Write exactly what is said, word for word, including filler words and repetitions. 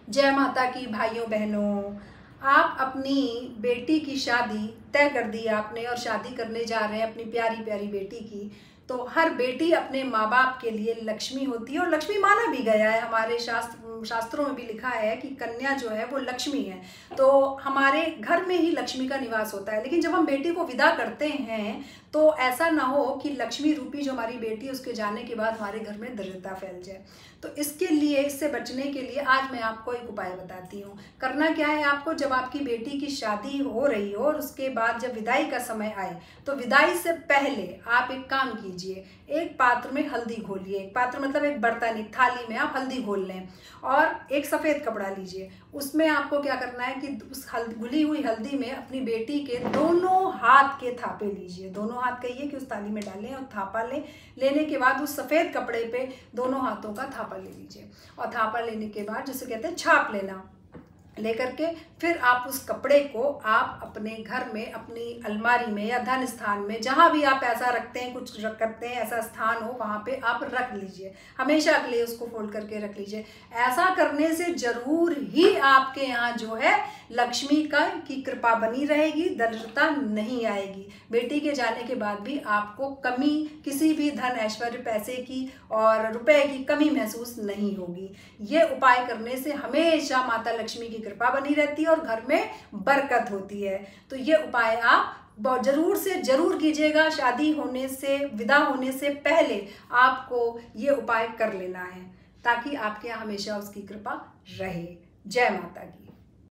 जय माता की भाइयों बहनों। आप अपनी बेटी की शादी तय कर दी आपने और शादी करने जा रहे हैं अपनी प्यारी प्यारी बेटी की। तो हर बेटी अपने माँ बाप के लिए लक्ष्मी होती है और लक्ष्मी माना भी गया है। हमारे शास्त्र शास्त्रों में भी लिखा है कि कन्या जो है वो लक्ष्मी है। तो हमारे घर में ही लक्ष्मी का निवास होता है। लेकिन जब हम बेटी को विदा करते हैं तो ऐसा ना हो कि लक्ष्मी रूपी जो हमारी बेटी है उसके जाने के बाद हमारे घर में दरिद्रता फैल जाए। तो इसके लिए, इससे बचने के लिए आज मैं आपको एक उपाय बताती हूँ। करना क्या है आपको, जब आपकी बेटी की शादी हो रही हो और उसके बाद जब विदाई का समय आए तो विदाई से पहले आप एक काम कीजिए। एक पात्र में हल्दी घोलिए। एक पात्र मतलब एक बर्तन, एक थाली में आप हल्दी घोल लें और एक सफ़ेद कपड़ा लीजिए। उसमें आपको क्या करना है कि उस हल्दी, घुली हुई हल्दी में अपनी बेटी के दोनों हाथ के थापे लीजिए। दोनों हाथ कहिए कि उस थाली में डालें और थापा लें। लेने के बाद उस सफ़ेद कपड़े पे दोनों हाथों का थापा ले लीजिए और थापा लेने के बाद जिसे कहते हैं छाप लेना, लेकर के फिर आप उस कपड़े को आप अपने घर में, अपनी अलमारी में या धन स्थान में, जहाँ भी आप ऐसा रखते हैं, कुछ रख करते हैं ऐसा स्थान हो, वहाँ पे आप रख लीजिए। हमेशा के लिए उसको फोल्ड करके रख लीजिए। ऐसा करने से जरूर ही आपके यहाँ जो है लक्ष्मी का की कृपा बनी रहेगी, दरिद्रता नहीं आएगी। बेटी के जाने के बाद भी आपको कमी, किसी भी धन ऐश्वर्य पैसे की और रुपए की कमी महसूस नहीं होगी। ये उपाय करने से हमेशा माता लक्ष्मी की कृपा बनी रहती है और घर में बरकत होती है। तो ये उपाय आप जरूर से जरूर कीजिएगा। शादी होने से, विदा होने से पहले आपको ये उपाय कर लेना है ताकि आपके यहाँ हमेशा उसकी कृपा रहे। जय माता की।